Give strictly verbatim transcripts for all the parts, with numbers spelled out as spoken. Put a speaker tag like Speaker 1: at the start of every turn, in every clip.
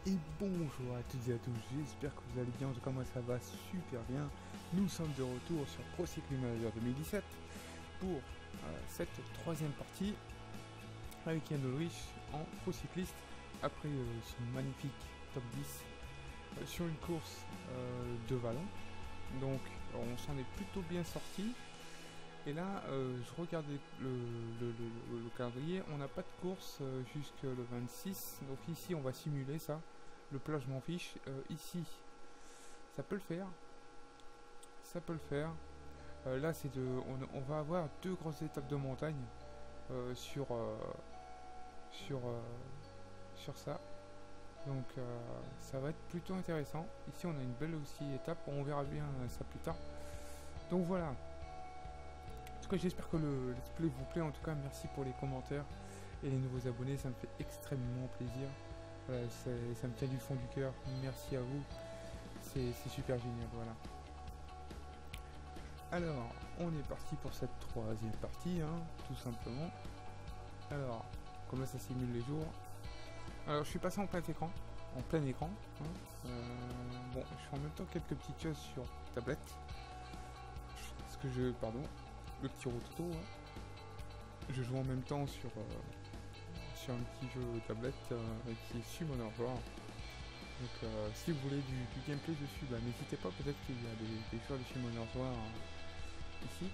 Speaker 1: Et bonjour à toutes et à tous, j'espère que vous allez bien, en tout cas moi ça va super bien. Nous sommes de retour sur Pro Cycling Manager deux mille dix-sept pour euh, cette troisième partie avec Yann Ulrich en pro cycliste après euh, son magnifique top dix euh, sur une course euh, de vallon. Donc on s'en est plutôt bien sorti. Et là, euh, je regardais le, le, le, le calendrier, on n'a pas de course euh, jusque le vingt-six, donc ici on va simuler ça. Le plat je m'en fiche, euh, ici ça peut le faire, ça peut le faire. Euh, là c'est de, on, on va avoir deux grosses étapes de montagne euh, sur, euh, sur, euh, sur ça. Donc euh, ça va être plutôt intéressant. Ici on a une belle aussi étape, on verra bien ça plus tard. Donc voilà. En tout cas j'espère que le let's play vous plaît, en tout cas merci pour les commentaires et les nouveaux abonnés, ça me fait extrêmement plaisir, voilà, ça me tient du fond du cœur, merci à vous, c'est super génial, voilà. Alors on est parti pour cette troisième partie, hein, tout simplement. Alors comme là ça simule les jours, alors je suis passé en plein écran, en plein écran, hein. euh, bon je fais en même temps quelques petites choses sur tablette, ce que je, pardon, le petit rototo, hein. Je joue en même temps sur, euh, sur un petit jeu tablette euh, qui est Summoner War. Donc euh, si vous voulez du, du gameplay dessus, bah, n'hésitez pas, peut-être qu'il y a des, des joueurs de Summoner War euh, ici.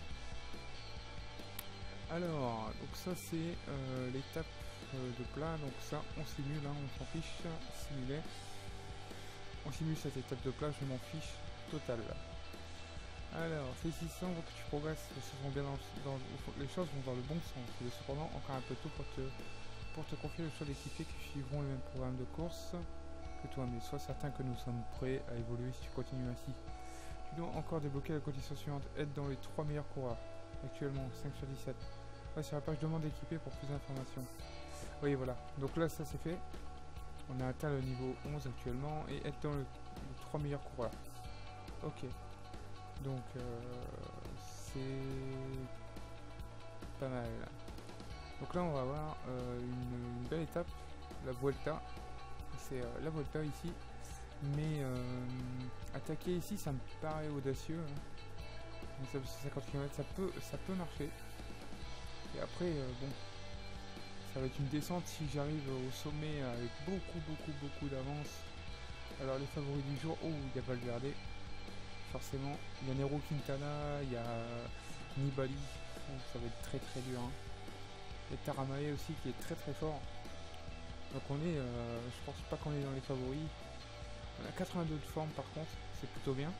Speaker 1: Alors, donc ça c'est euh, l'étape euh, de plat, donc ça on simule, hein, on s'en fiche, simuler. On simule cette étape de plat, je m'en fiche total. Alors, félicitations, donc tu progresses, se sont bien dans, dans, les choses vont dans le bon sens. Il est cependant encore un peu tôt pour te, pour te confier le choix d'équipiers qui suivront le même programme de course que toi, mais sois certain que nous sommes prêts à évoluer si tu continues ainsi. Tu dois encore débloquer la condition suivante, être dans les trois meilleurs coureurs. Actuellement, cinq sur dix-sept. Là, sur la page demande d'équipier pour plus d'informations. Oui, voilà. Donc là, ça c'est fait. On a atteint le niveau onze actuellement et être dans le, les trois meilleurs coureurs. Ok. Donc euh, c'est pas mal. Donc là on va avoir euh, une, une belle étape, la Vuelta. C'est euh, la Vuelta ici. Mais euh, attaquer ici ça me paraît audacieux. Hein. Ça, cinquante kilomètres ça peut, ça peut marcher. Et après euh, bon, ça va être une descente si j'arrive au sommet avec beaucoup beaucoup beaucoup d'avance. Alors les favoris du jour, oh il y a Valverde. Forcément, il y a Nero Quintana, il y a Nibali, oh, ça va être très très dur. Hein. Et Taramae aussi qui est très très fort. Donc on est, euh, je pense pas qu'on est dans les favoris. On a quatre-vingt-deux de forme par contre, c'est plutôt bien.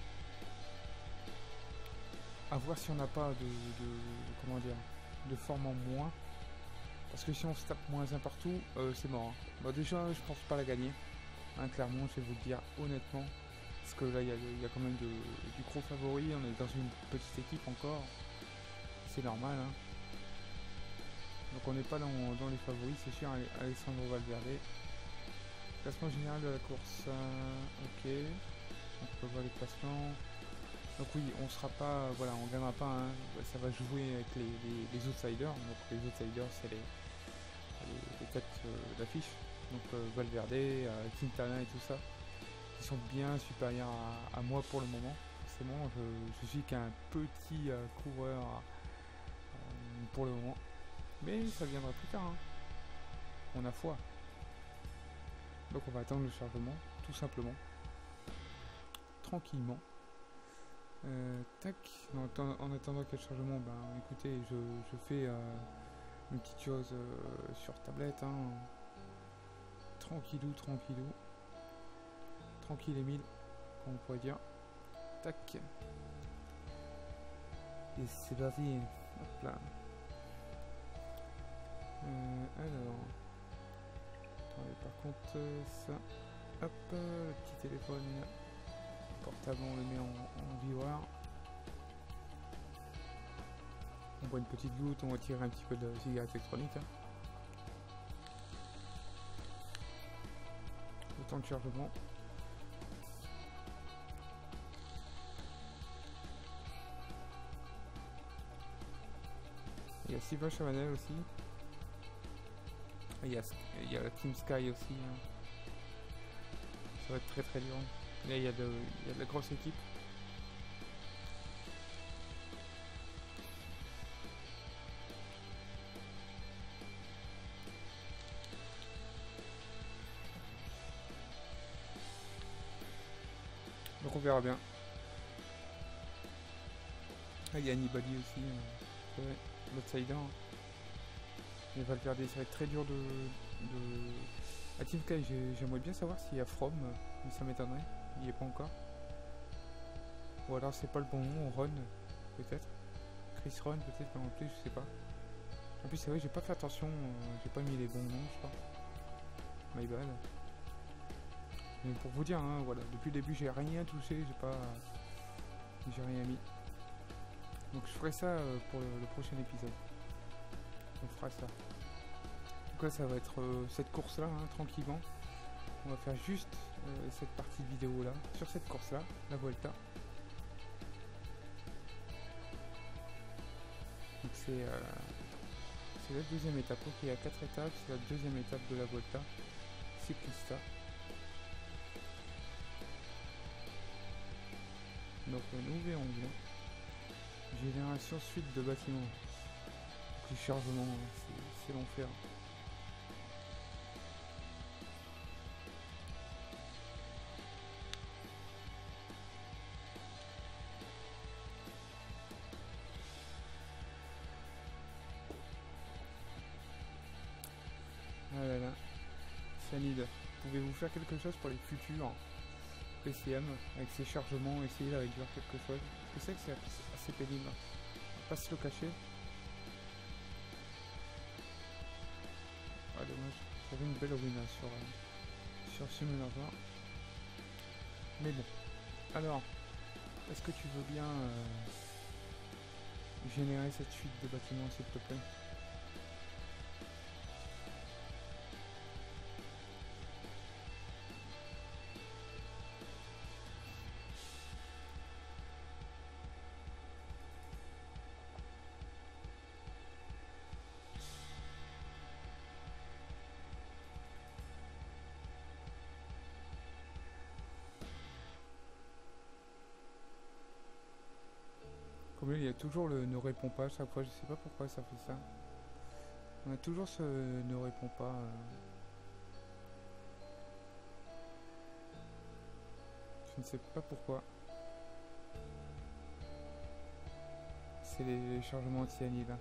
Speaker 1: A voir si on n'a pas de, de, comment dire, de forme en moins. Parce que si on se tape moins un partout, euh, c'est mort. Hein. Bon déjà, je pense pas la gagner. Hein, clairement, je vais vous le dire honnêtement. Parce que là, il y, y a quand même de, du gros favori, on est dans une petite équipe encore. C'est normal. Hein. Donc on n'est pas dans, dans les favoris, c'est sûr, Alessandro Valverde. Classement général de la course. Euh, ok. On peut voir les classements. Donc oui, on sera pas, voilà, on gagnera pas. Hein. Ça va jouer avec les, les, les outsiders. Donc les outsiders, c'est les, les, les têtes euh, d'affiche. Donc euh, Valverde, euh, Quintana et tout ça. Ils sont bien supérieurs à, à moi pour le moment. Forcément, je, je suis qu'un petit euh, coureur euh, pour le moment. Mais ça viendra plus tard. Hein. On a foi. Donc on va attendre le chargement, tout simplement. Tranquillement. Euh, tac. En, attend, en attendant quel chargement, ben écoutez, je, je fais euh, une petite chose euh, sur tablette. Hein. Tranquillou, tranquillou. Tranquille Emile, comme on pourrait dire. Tac. Et c'est parti. Hop là. Euh, alors. Attendez, par contre, euh, ça. Hop, euh, le petit téléphone portable, on le met en, en vibreur. On boit une petite goutte, on va tirer un petit peu de cigarette électronique. Hein. Le temps de chargement. Il y a Siva Chavanel aussi. Il y a, il y a la Team Sky aussi. Hein. ça va être très très dur. Là il y a de, il y a de la grosse équipe. Donc on verra bien. Ah, il y a Nibali aussi, euh, ouais, l'outsider. Il va le perdre, ça va être très dur de... de... À Team Sky, j'aimerais bien savoir s'il y a From, mais ça m'étonnerait, il n'y est pas encore. Ou alors c'est pas le bon nom, Ron, peut-être. Chris Ron, peut-être, en plus, je sais pas. En plus, c'est vrai, j'ai pas fait attention, euh, j'ai pas mis les bons noms, je crois. My bad. Mais pour vous dire, hein, voilà, depuis le début, j'ai rien touché, j'ai pas... J'ai rien mis. Donc je ferai ça euh, pour le, le prochain épisode. On fera ça. Donc là, ça va être euh, cette course-là, hein, tranquillement. On va faire juste euh, cette partie de vidéo là, sur cette course-là, la Vuelta. Donc c'est euh, c'est la deuxième étape. Ok, il y a quatre étapes, c'est la deuxième étape de la Vuelta Ciclista. Donc nous verrons bien. Génération suite de bâtiments. Les chargements, c'est l'enfer. Ah là là. Sanid, pouvez-vous faire quelque chose pour les futurs P C M avec ces chargements, essayer de réduire quelque chose? Je sais que c'est assez pénible. On va pas se le cacher. Ah dommage, j'avais une belle win sur, euh, sur Simulator. Mais bon. Alors, est-ce que tu veux bien euh, générer cette suite de bâtiments s'il te plaît? Comme il y a toujours le ne répond pas à chaque fois, je sais pas pourquoi ça fait ça. On a toujours ce ne répond pas. Euh... Je ne sais pas pourquoi. C'est les chargements anti-anide.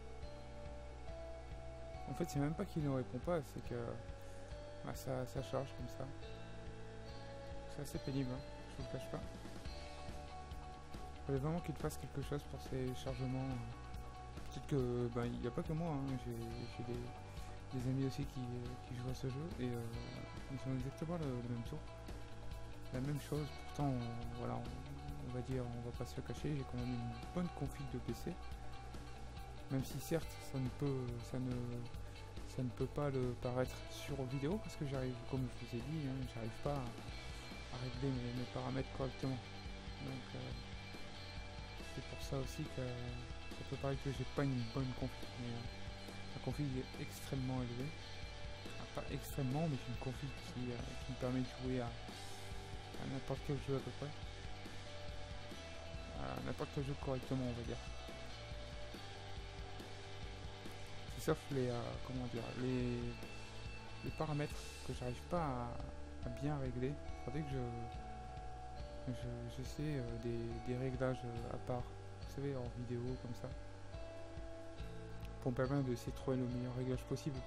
Speaker 1: En fait, c'est même pas qu'il ne répond pas, c'est que bah, ça, ça charge comme ça. C'est assez pénible, hein, je vous le cache pas. Il fallait vraiment qu'il fasse quelque chose pour ces chargements. Peut-être que, ben, il n'y a pas que moi, hein. J'ai des, des amis aussi qui, qui jouent à ce jeu et euh, ils ont exactement le, le même tour. La même chose, pourtant, on, voilà, on, on va dire, on va pas se le cacher, j'ai quand même une bonne config de P C. Même si certes, ça ne peut, ça ne, ça ne peut pas le paraître sur vidéo parce que j'arrive, comme je vous ai dit, hein, j'arrive pas à, à régler mes, mes paramètres correctement. Donc, euh, c'est pour ça aussi que ça peut paraître que j'ai pas une bonne config, mais euh, la config est extrêmement élevée. Enfin, pas extrêmement, mais j'ai une config qui, euh, qui me permet de jouer à, à n'importe quel jeu à peu près. À n'importe quel jeu correctement, on va dire. C'est sauf les, euh, comment dire, les, les paramètres que j'arrive pas à, à bien régler. Il faudrait que je Je, je sais euh, des, des réglages euh, à part, vous savez, en vidéo comme ça, pour me permettre d'essayer de trouver le meilleur réglage possible,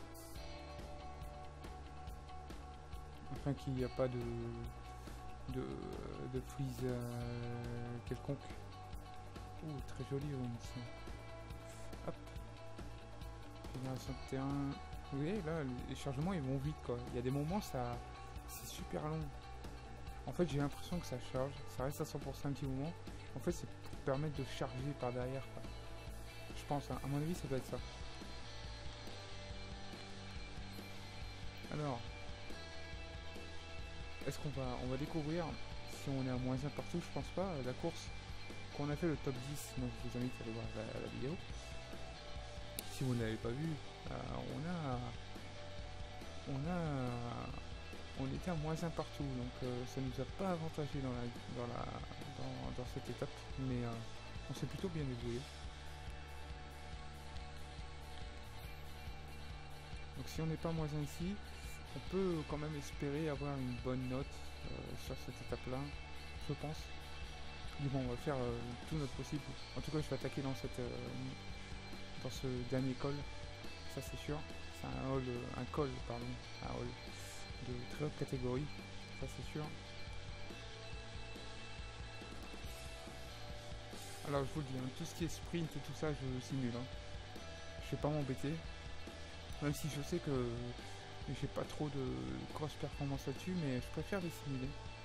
Speaker 1: afin qu'il n'y a pas de de, de freeze euh, quelconque. Ouh, très joli ici. Hop, génération de terrain. Vous voyez là, les chargements ils vont vite quoi. Il y a des moments ça c'est super long. En fait, j'ai l'impression que ça charge, ça reste à cent pour cent un petit moment. En fait, c'est pour permettre de charger par derrière, quoi. Je pense, hein. À mon avis, ça doit être ça. Alors, est-ce qu'on va, on va découvrir si on est à moins un partout? Je pense pas. La course qu'on a fait, le top dix, donc je vous invite à aller voir la, la vidéo. Si vous ne l'avez pas vu, euh, on a, on a, on était à moins un partout, donc euh, ça nous a pas avantagé dans, la, dans, la, dans, dans cette étape, mais euh, on s'est plutôt bien débrouillé. Donc si on n'est pas moins un ici, on peut quand même espérer avoir une bonne note euh, sur cette étape-là, je pense. Mais bon, on va faire euh, tout notre possible. En tout cas, je vais attaquer dans cette, euh, dans ce dernier col, ça c'est sûr. C'est un hall, un col, pardon, un hall de très haute catégorie, ça c'est sûr. Alors je vous le dis, hein, tout ce qui est sprint et tout ça, je simule. Hein. Je vais pas m'embêter, même si je sais que j'ai pas trop de grosses performances là-dessus, mais je préfère les simuler.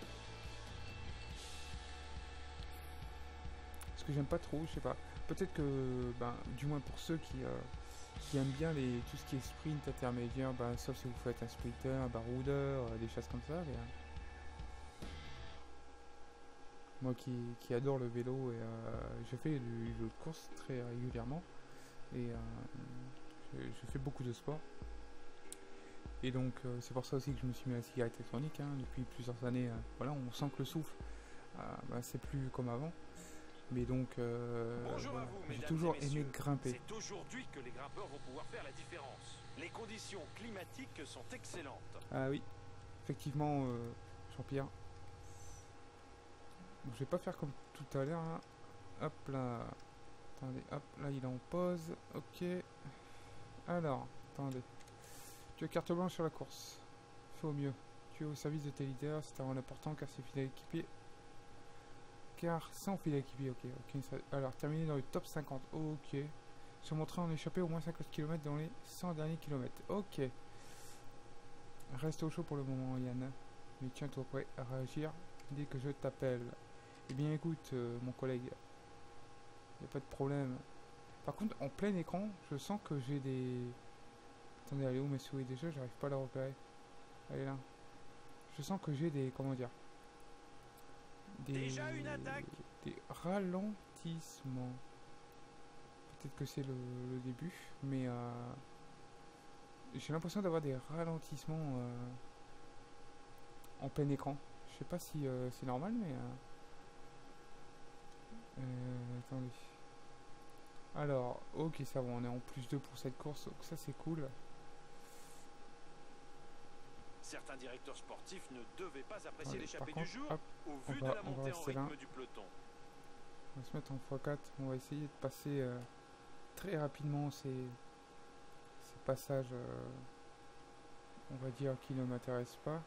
Speaker 1: Parce que j'aime pas trop, je sais pas. Peut-être que, ben, du moins pour ceux qui, euh, qui aiment bien les, tout ce qui est sprint intermédiaire, ben, sauf si vous faites un sprinter, un baroudeur, euh, des choses comme ça. Mais, euh, moi qui, qui adore le vélo, et euh, je fais du jeu de course très régulièrement. Et euh, je, je fais beaucoup de sport. Et donc euh, c'est pour ça aussi que je me suis mis à la cigarette électronique. Hein, depuis plusieurs années, euh, voilà, on sent que le souffle, euh, ben, c'est plus comme avant. Mais donc, euh, voilà. J'ai toujours aimé grimper.
Speaker 2: C'est aujourd'hui que les grimpeurs vont pouvoir faire la différence. Les conditions climatiques sont excellentes.
Speaker 1: Ah oui, effectivement, euh, Jean-Pierre. Bon, je vais pas faire comme tout à l'heure. Hein. Hop là. Attendez, hop, là il est en pause. Ok. Alors, attendez. Tu as carte blanche sur la course. Fais au mieux. Tu es au service de tes leaders, c'est un rôle important car c'est fidèle équipier. Car sans fidèle équipier, ok. ok. Alors, terminer dans le top cinquante. Ok. Se montrer en échappé au moins cinquante kilomètres dans les cent derniers kilomètres. Ok. Reste au chaud pour le moment, Yann. Mais tiens-toi prêt à réagir dès que je t'appelle. Eh bien, écoute, euh, mon collègue. Il n'y a pas de problème. Par contre, en plein écran, je sens que j'ai des... Attendez, elle est où ma souris déjà? J'arrive pas à la repérer. Elle est là. Je sens que j'ai des... Comment dire? Des...
Speaker 2: Déjà une attaque.
Speaker 1: Des ralentissements. Peut-être que c'est le, le début, mais... Euh... J'ai l'impression d'avoir des ralentissements euh, en plein écran. Je sais pas si euh, c'est normal, mais... Euh... Euh, attendez. Alors, ok, ça va, on est en plus deux pour cette course, donc ça c'est cool.
Speaker 2: Certains directeurs sportifs ne devaient pas apprécier l'échappée
Speaker 1: contre,
Speaker 2: du jour
Speaker 1: hop,
Speaker 2: au vu
Speaker 1: va,
Speaker 2: de la montée en rythme
Speaker 1: là.
Speaker 2: du peloton.
Speaker 1: On va se mettre en fois quatre, on va essayer de passer euh, très rapidement ces, ces passages, euh, on va dire, qui ne m'intéressent pas.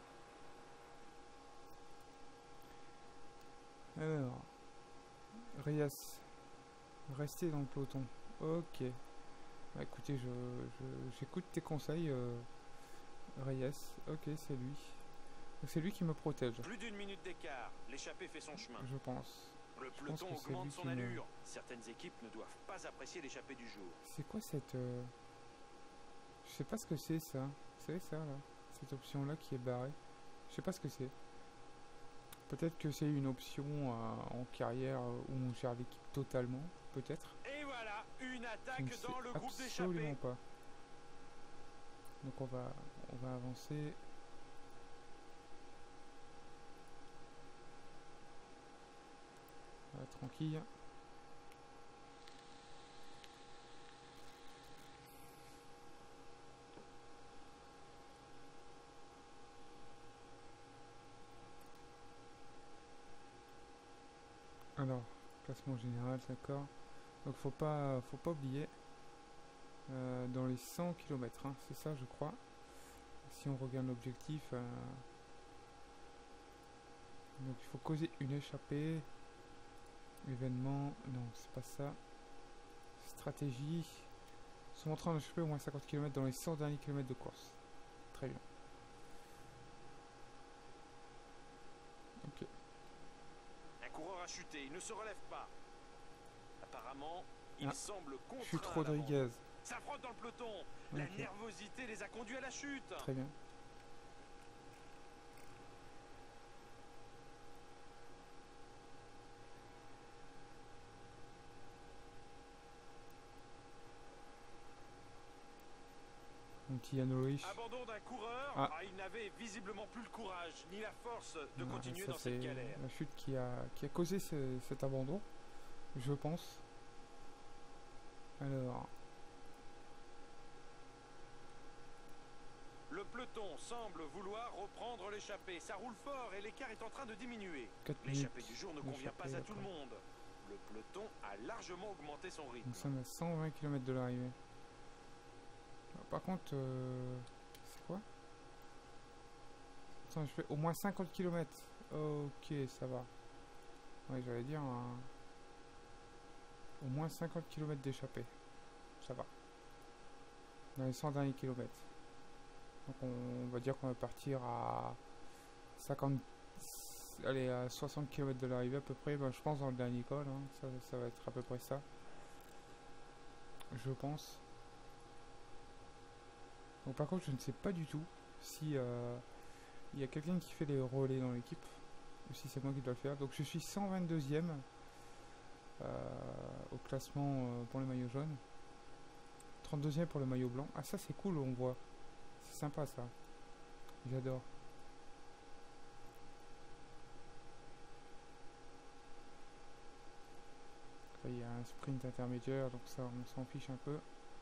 Speaker 1: Alors, Reyes, restez dans le peloton. Ok. Bah, écoutez, je, je, j'écoute tes conseils, euh, Reyes. Ok, c'est lui. C'est lui qui me protège.
Speaker 2: Plus d'une minute d'écart, l'échappée fait son chemin.
Speaker 1: Je pense.
Speaker 2: Le
Speaker 1: je
Speaker 2: peloton
Speaker 1: pense
Speaker 2: augmente son
Speaker 1: me...
Speaker 2: allure. Certaines équipes ne doivent pas apprécier l'échappée du jour.
Speaker 1: C'est quoi cette... Euh... Je sais pas ce que c'est ça. Vous savez ça là? Cette option là qui est barrée. Je sais pas ce que c'est. Peut-être que c'est une option euh, en carrière où on gère l'équipe totalement. Peut-être.
Speaker 2: Et voilà, une attaque dans le groupe d'échappée.
Speaker 1: Absolument pas. Donc on va, on va avancer. Voilà, tranquille. Alors, classement général, d'accord. Donc faut pas, faut pas oublier. Euh, dans les cent kilomètres, hein, c'est ça je crois. Si on regarde l'objectif, euh, donc il faut causer une échappée. Événement, non c'est pas ça. Stratégie. Se montrer en échappée au moins cinquante kilomètres dans les cent derniers kilomètres de course. Très bien. Ok.
Speaker 2: Un coureur a chuté, il ne se relève pas. Apparemment, il
Speaker 1: ah,
Speaker 2: semble contraint.
Speaker 1: Chute Rodriguez.
Speaker 2: Ça frotte dans le peloton. La okay. nervosité les a conduits à la chute.
Speaker 1: Très bien. Un petit Yann Ulrich.
Speaker 2: Abandon d'un coureur.
Speaker 1: Ah,
Speaker 2: Ah, il n'avait visiblement plus le courage ni la force de
Speaker 1: ouais,
Speaker 2: continuer
Speaker 1: ça
Speaker 2: dans
Speaker 1: c'est
Speaker 2: cette galère.
Speaker 1: la chute qui a, qui a causé ce- cet abandon, je pense. Alors,
Speaker 2: Le peloton semble vouloir reprendre l'échappée. Ça roule fort et l'écart est en train de diminuer.
Speaker 1: quatre
Speaker 2: L'échappée
Speaker 1: minutes.
Speaker 2: du jour ne convient pas à
Speaker 1: d'échappée,
Speaker 2: tout le
Speaker 1: d'accord.
Speaker 2: monde. Le peloton a largement augmenté son rythme.
Speaker 1: Nous sommes à cent vingt kilomètres de l'arrivée. Ah, par contre, euh, c'est quoi? Attends, je fais au moins cinquante kilomètres. Ok, ça va. Ouais, j'allais dire un- au moins cinquante kilomètres d'échappée. Ça va. Dans les cent derniers kilomètres. Donc on va dire qu'on va partir à cinquante, allez, à soixante kilomètres de l'arrivée à peu près. Ben, je pense dans le dernier col, hein. ça, ça va être à peu près ça. Je pense. Donc par contre, je ne sais pas du tout si euh, il y a quelqu'un qui fait les relais dans l'équipe ou si c'est moi qui dois le faire. Donc je suis cent vingt-deuxième euh, au classement euh, pour le maillot jaune. trente-deuxième pour le maillot blanc. Ah ça c'est cool, on voit. C'est sympa ça. J'adore. Là, il y a un sprint intermédiaire, donc ça on s'en fiche un peu.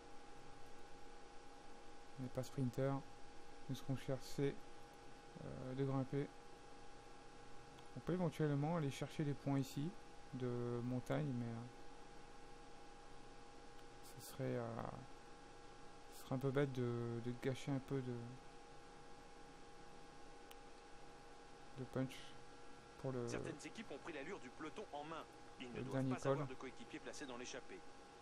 Speaker 1: On n'est pas sprinter. Nous ce qu'on cherche c'est euh, de grimper. On peut éventuellement aller chercher des points ici de montagne, mais euh, ce serait, euh, ce serait un peu bête de, de gâcher un peu de, de punch pour le,
Speaker 2: Certaines équipes ont pris l'allure du peloton en main. Ils ne
Speaker 1: le
Speaker 2: doivent
Speaker 1: dernier
Speaker 2: pas
Speaker 1: col.
Speaker 2: avoir de coéquipiers placés dans l'échappée.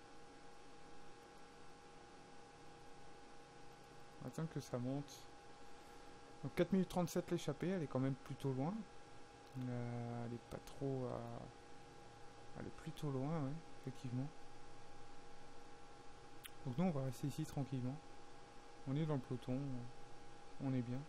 Speaker 1: On attend que ça monte. Donc quatre minutes trente-sept l'échappée, elle est quand même plutôt loin. Euh, elle est pas trop... euh, elle est plutôt loin, ouais, effectivement. Donc nous on va rester ici tranquillement. On est dans le peloton, on est bien.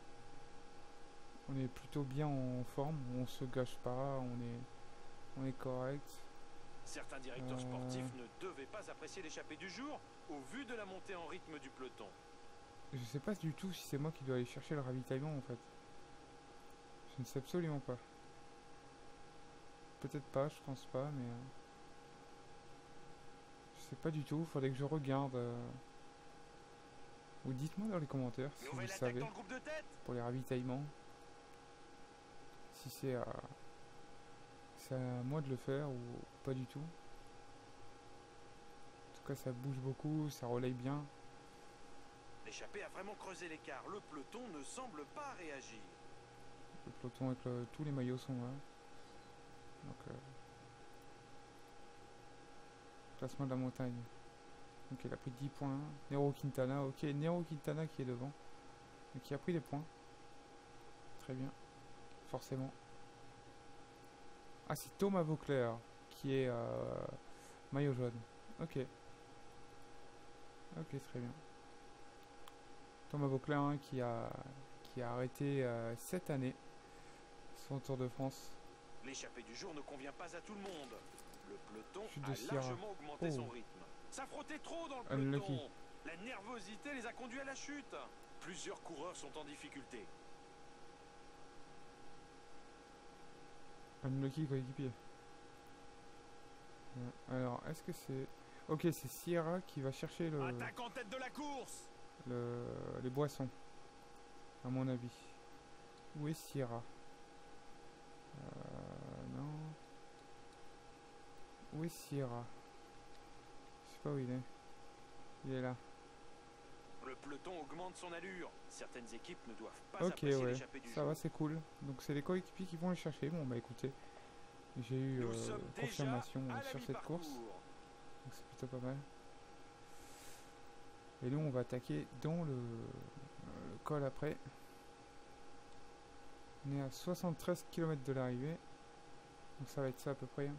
Speaker 1: On est plutôt bien en forme, on se gâche pas, on est, on est correct.
Speaker 2: Certains directeurs
Speaker 1: Euh.
Speaker 2: sportifs ne devaient pas apprécier l'échappée du jour au vu de la montée en rythme du peloton.
Speaker 1: Je sais pas du tout si c'est moi qui dois aller chercher le ravitaillement en fait. Je ne sais absolument pas. Peut-être pas, je pense pas, mais... euh, je sais pas du tout, faudrait que je regarde. euh, Ou dites-moi dans les commentaires si vous
Speaker 2: Nouvelle attaque
Speaker 1: savez,
Speaker 2: dans le groupe de tête.
Speaker 1: pour les ravitaillements. Si c'est à... c'est à moi de le faire ou pas du tout. En tout cas ça bouge beaucoup, ça relaye bien.
Speaker 2: L'échappée a vraiment creusé l'écart. Le peloton ne semble pas réagir.
Speaker 1: Le peloton avec le- tous les maillots sont là. Donc, euh, classement de la montagne. Donc il a pris dix points. Nero Quintana, ok, Nero Quintana qui est devant. Et qui a pris des points. Très bien. Forcément. Ah, c'est Thomas Vauclair qui est euh, maillot jaune. Ok. Ok, très bien. Thomas Vauclair hein, qui, a, qui a arrêté euh, cette année son Tour de France.
Speaker 2: L'échappée du jour ne convient pas à tout le monde. Le peloton
Speaker 1: Chute de
Speaker 2: a
Speaker 1: Sierra.
Speaker 2: largement augmenté
Speaker 1: Oh.
Speaker 2: son rythme. Ça frottait trop dans le
Speaker 1: Unlucky.
Speaker 2: peloton. La nervosité les a conduits à la chute. Plusieurs coureurs sont en difficulté.
Speaker 1: Unlucky coéquipier. Euh, Alors, est-ce que c'est... Ok, c'est Sierra qui va chercher le,
Speaker 2: Attaque en tête de la course.
Speaker 1: le, les boissons. À mon avis. Où est Sierra? euh, Non. Où est Sierra? Je sais pas où il est. Il est là.
Speaker 2: Le peloton augmente son allure. Certaines équipes ne doivent pas
Speaker 1: Ok,
Speaker 2: apprécier
Speaker 1: ouais.
Speaker 2: l'échappée du
Speaker 1: Ça
Speaker 2: jour.
Speaker 1: va, c'est cool. Donc c'est les coéquipiers qui vont les chercher. Bon, bah écoutez. J'ai eu
Speaker 2: Nous
Speaker 1: euh,
Speaker 2: sommes déjà
Speaker 1: confirmation
Speaker 2: à la
Speaker 1: sur cette
Speaker 2: mi-parcours.
Speaker 1: course. Donc c'est plutôt pas mal. Et nous, on va attaquer dans le, euh, le col après. On est à soixante-treize kilomètres de l'arrivée. Donc ça va être ça à peu près. Donc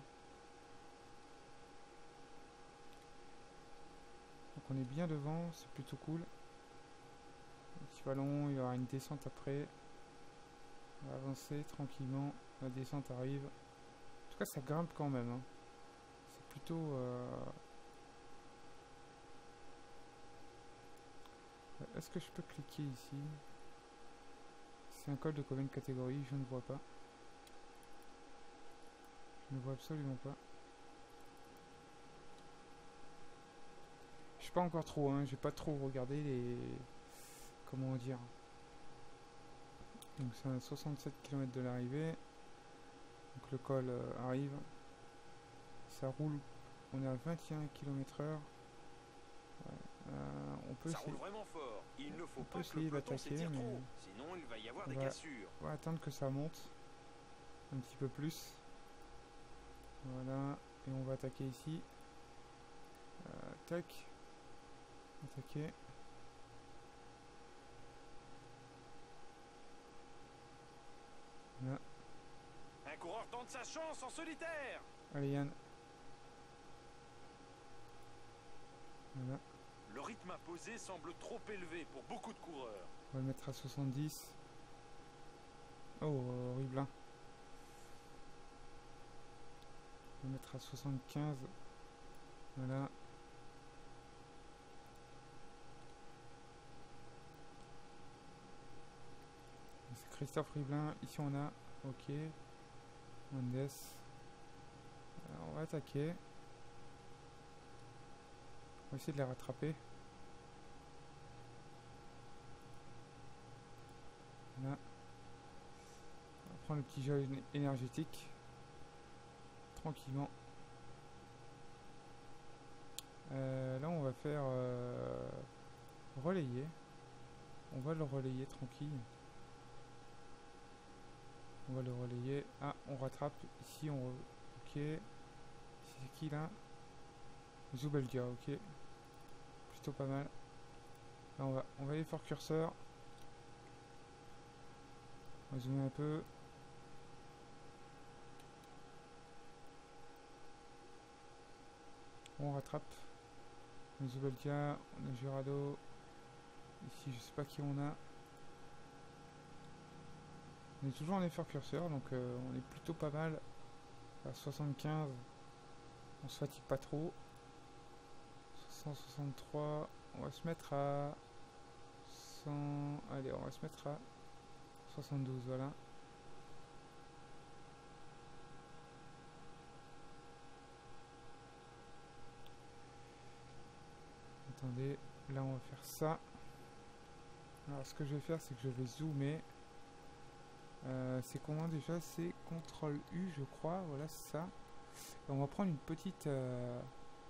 Speaker 1: on est bien devant, c'est plutôt cool. Un petit ballon, il y aura une descente après. On va avancer tranquillement. La descente arrive. En tout cas, ça grimpe quand même. Hein. C'est plutôt... Euh... Est-ce que je peux cliquer ici? C'est un col de combien de catégories? Je ne vois pas. Je ne vois absolument pas. Je sais pas encore trop, hein. J'ai pas trop regardé les... Comment dire. Donc c'est à soixante-sept kilomètres de l'arrivée. Donc le col euh, arrive. Ça roule. On est à vingt et un kilomètres heure. Ouais. Euh, on peut
Speaker 2: Ça
Speaker 1: essayer,
Speaker 2: roule vraiment fort. Il ne faut
Speaker 1: on peut
Speaker 2: pas que le
Speaker 1: essayer
Speaker 2: peloton
Speaker 1: d'attaquer,
Speaker 2: s'étire
Speaker 1: mais
Speaker 2: trop, sinon il va y avoir
Speaker 1: on
Speaker 2: des
Speaker 1: va,
Speaker 2: cassures.
Speaker 1: on va attendre que ça monte un petit peu plus. Voilà, et on va attaquer ici. Euh, tac. Attaquer. Là.
Speaker 2: Un coureur tente sa chance en solitaire.
Speaker 1: Allez Yann. Voilà.
Speaker 2: Le rythme imposé semble trop élevé pour beaucoup de coureurs.
Speaker 1: On va le mettre à soixante-dix. Oh, horrible. Hein. On va le mettre à soixante-quinze. Voilà. C'est Christophe Riblin. Ici on a. Ok. Mendes. Alors, on va attaquer. On va essayer de les rattraper. Là. On va prendre le petit gel énergétique. Tranquillement. Euh, là on va faire euh, relayer. On va le relayer tranquille. On va le relayer. Ah, on rattrape. Ici on... Ok. C'est qui là? Zubeldia, ok. Plutôt pas mal. Là on va, on va aller fort curseur. On va zoomer un peu. On rattrape. On a Zubeldia, on a Jurado. Ici je sais pas qui on a. On est toujours en effort curseur, donc euh, on est plutôt pas mal. À soixante-quinze, on se fatigue pas trop. cent soixante-trois, on va se mettre à cent... Allez, on va se mettre à soixante-douze, voilà. Attendez, là on va faire ça. Alors ce que je vais faire, c'est que je vais zoomer. Euh, c'est comment déjà? C'est contrôle U, je crois. Voilà, c'est ça. Et on va prendre une petite euh,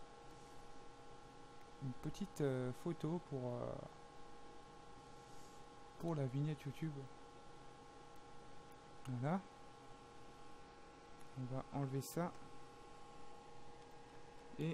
Speaker 1: une petite euh, photo pour euh, pour la vignette YouTube. Voilà. On va enlever ça et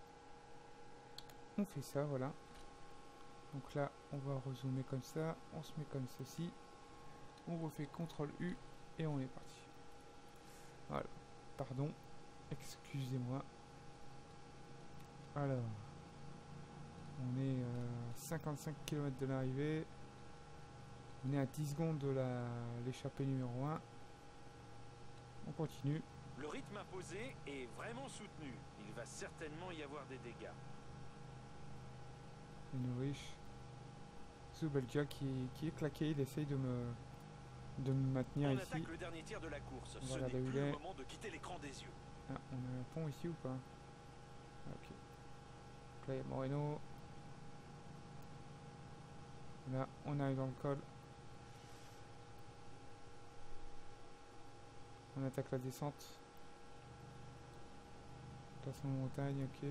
Speaker 1: on fait ça, voilà. Donc là, on va rezoomer comme ça. On se met comme ceci. On refait contrôle U et on est parti. Voilà. Pardon. Excusez-moi. Alors. On est à cinquante-cinq kilomètres de l'arrivée. On est à dix secondes de l'échappée numéro un. On continue.
Speaker 2: Le rythme imposé est vraiment soutenu. Il va certainement y avoir des dégâts.
Speaker 1: Norwich. Zubeldia qui, qui est claqué. Il essaye de me, de me maintenir
Speaker 2: on
Speaker 1: ici.
Speaker 2: attaque le dernier tiers de la course.
Speaker 1: Voilà,
Speaker 2: Ce n'est
Speaker 1: bah,
Speaker 2: plus
Speaker 1: est.
Speaker 2: le moment de quitter l'écran des yeux.
Speaker 1: Ah, on a un pont ici ou pas? Ok. Donc là, il y a Moreno. Là, on arrive dans le col. On attaque la descente. Classement de montagne, ok.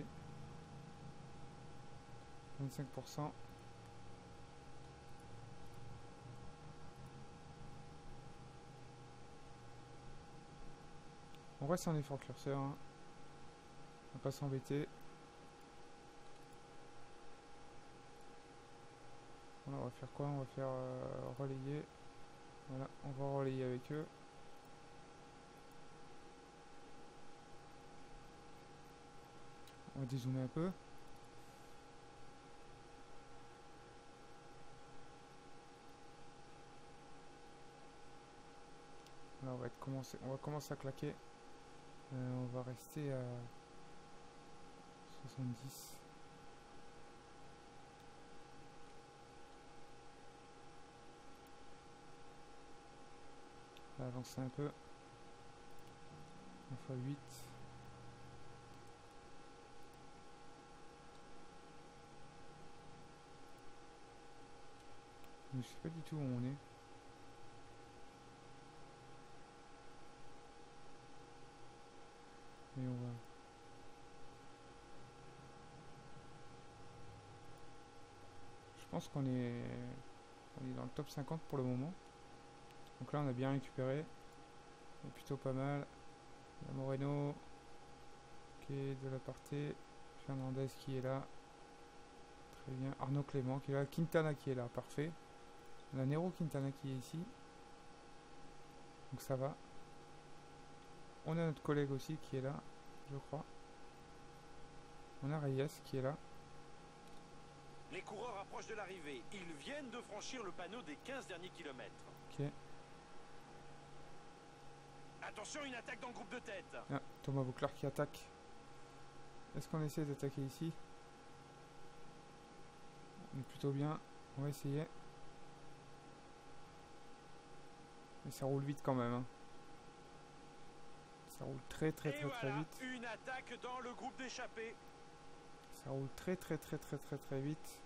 Speaker 1: vingt-cinq pour cent. On reste en effort curseur. Hein. On va pas s'embêter. Voilà, on va faire quoi? On va faire euh, relayer. Voilà, on va relayer avec eux. On va dézoomer un peu. Là, on va, être commencer, on va commencer à claquer. Euh, on va rester à soixante-dix. On va avancer un peu. un fois huit. Je sais pas du tout où on est. Et on va... Je pense qu'on est... on est dans le top cinquante pour le moment. Donc là on a bien récupéré. C'est plutôt pas mal. Il y a Moreno qui est de la partie. Fernandez qui est là. Très bien. Arnaud Clément qui est là. Quintana qui est là. Parfait. On a Nero Quintana qui est ici. Donc ça va. On a notre collègue aussi qui est là, je crois. On a Reyes qui est là.
Speaker 2: Les coureurs approchent de l'arrivée. Ils viennent de franchir le panneau des quinze derniers kilomètres.
Speaker 1: Ok.
Speaker 2: Attention, une attaque dans le groupe de tête.
Speaker 1: Ah, Thomas Vauclair qui attaque. Est-ce qu'on essaie d'attaquer ici? On est plutôt bien. On va essayer. Mais ça roule vite quand même. Hein. Ça roule très très très
Speaker 2: Et
Speaker 1: très
Speaker 2: voilà,
Speaker 1: vite.
Speaker 2: une attaque dans le groupe d'échappés.
Speaker 1: Ça roule très très très très très très vite.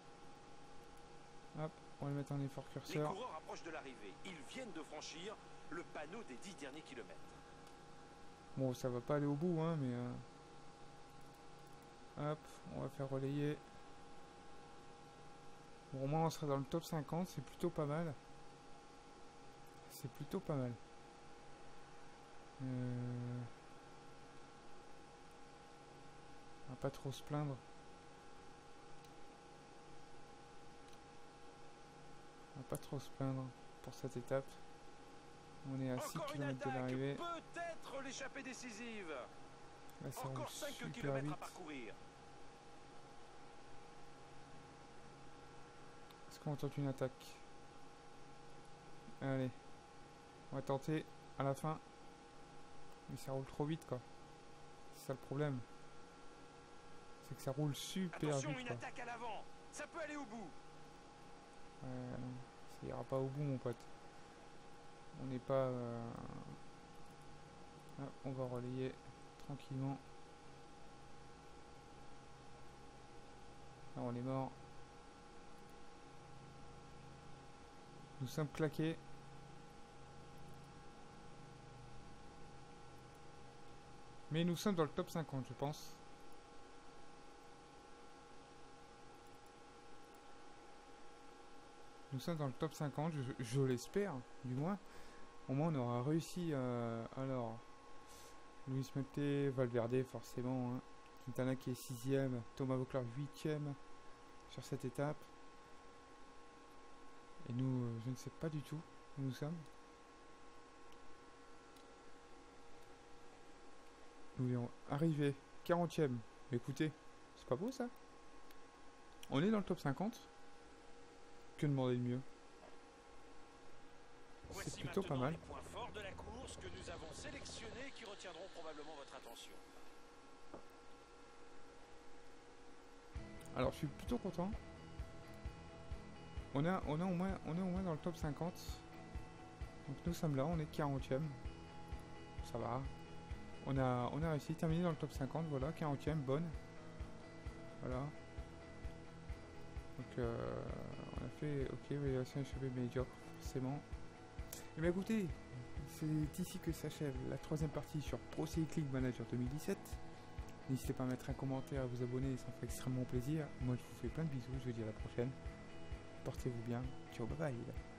Speaker 1: Hop, on va le mettre en effort
Speaker 2: Les
Speaker 1: curseur.
Speaker 2: coureurs approchent de l'arrivée. Ils viennent de franchir le panneau des dix derniers kilomètres.
Speaker 1: Bon, ça va pas aller au bout, hein, mais... Euh... Hop, on va faire relayer. Bon, au moins on sera dans le top cinquante, c'est plutôt pas mal. C'est plutôt pas mal. Euh... On va pas trop se plaindre. On va pas trop se plaindre pour cette étape. On est à six
Speaker 2: Encore une
Speaker 1: kilomètres de
Speaker 2: attaque,
Speaker 1: l'arrivée.
Speaker 2: peut-être l'échappée décisive.
Speaker 1: Là, ça roule
Speaker 2: Encore cinq
Speaker 1: super
Speaker 2: kilomètres
Speaker 1: vite.
Speaker 2: à parcourir.
Speaker 1: Est-ce qu'on tente une attaque? Allez. On va tenter à la fin. Mais ça roule trop vite, quoi. C'est ça le problème. C'est que ça roule super
Speaker 2: Attention,
Speaker 1: vite,
Speaker 2: une
Speaker 1: quoi.
Speaker 2: attaque à l'avant. Ça peut aller au bout.
Speaker 1: Euh, non, ça ira pas au bout, mon pote. On n'est pas... Euh... Ah, on va relayer tranquillement. Ah, on est mort. Nous sommes claqués. Mais nous sommes dans le top cinquante, je pense. Nous sommes dans le top cinquante, je, je l'espère, du moins. Au moins, on aura réussi. Euh, alors, Luis Melte, Valverde, forcément. Hein. Quintana qui est sixième, Thomas Vauclair huitième sur cette étape. Et nous, euh, je ne sais pas du tout où nous sommes. Nous verrons arriver quarantième. Écoutez, c'est pas beau ça? On est dans le top cinquante. Que demander de mieux? C'est plutôt pas mal.
Speaker 2: Les points forts de la course que nous avons sélectionnés qui retiendront probablement votre attention.
Speaker 1: Alors je suis plutôt content. On a, on a au moins, on est au moins dans le top cinquante. Donc nous sommes là, on est quarantième. Ça va. On a, on a réussi à terminer dans le top cinquante. Voilà, quarantième, bonne. Voilà. Donc euh, on a fait, ok, évaluation échappée médiocre, forcément. Et bien écoutez, c'est ici que s'achève la troisième partie sur Pro Cycling Manager deux mille dix-sept. N'hésitez pas à mettre un commentaire, à vous abonner, ça me fait extrêmement plaisir. Moi je vous fais plein de bisous, je vous dis à la prochaine. Portez-vous bien, ciao, bye bye.